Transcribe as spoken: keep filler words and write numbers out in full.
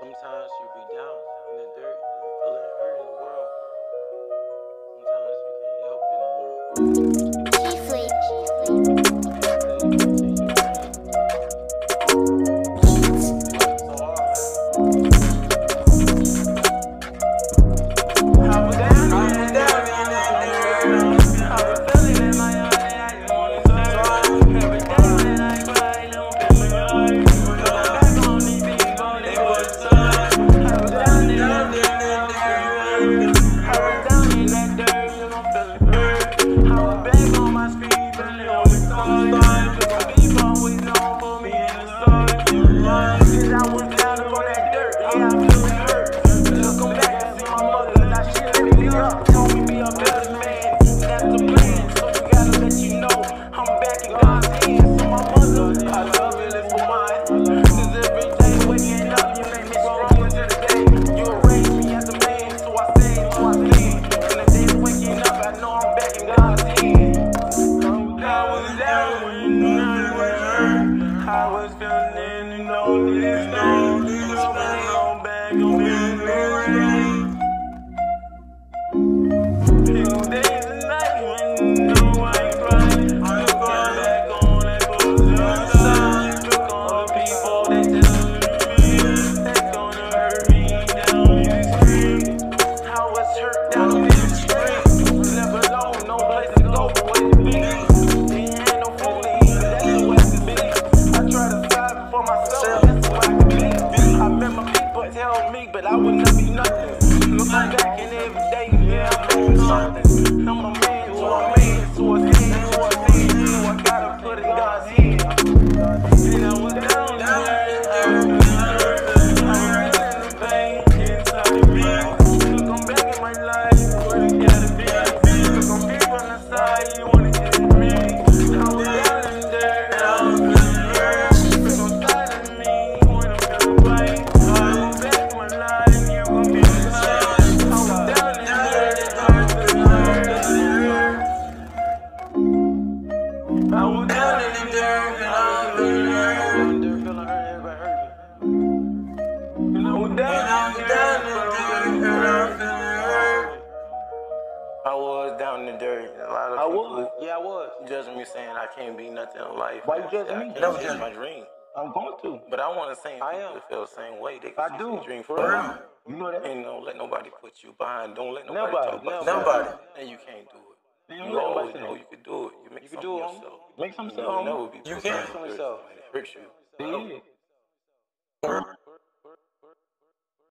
Sometimes you be down in the dirt, you feeling hurt in the world. Sometimes you can't help in the world. I was feeling, you know, this, no, this, no, back on me. Few days and nights when you know I ain't crying. I got back on that bullshit side. Look on the people that tell me that's gonna hurt me down in the street. I was hurt down in the street. Never alone, no place to go but where to be. But I would not be nothing. Look back and every day, yeah, I'm something. I'm a man who I made, so I see, who I see, so I gotta put in God's hand. And I was down there, I was in the pain, inside the beat. Look, I'm back in my life, where you gotta be. Look, I'm deep on the side, you wanna get me. I was down in there, I was in there. Look on side of me, when I'm feeling right. I was down in the dirt, and I was feeling hurt. Feeling hurt, everybody hurt me. And I was down in the dirt, and I was feeling hurt. I was down in the dirt. A lot of I people was. Yeah, I was. judging me, saying I can't be nothing in life. Why you judging me? I can't chase my dream. I'm going to. But I want the same I people am. to feel the same way. They can I see do. their dream For for real. real. You know that? And don't let nobody put you behind. Don't let nobody, Nobody, talk about nobody. you. And you can't do it. You You, don't let always nobody know say you can do it. You make You can something do it, yourself. Make something You yourself. never be You put can. down Make something because yourself. somebody hurts you. Yeah.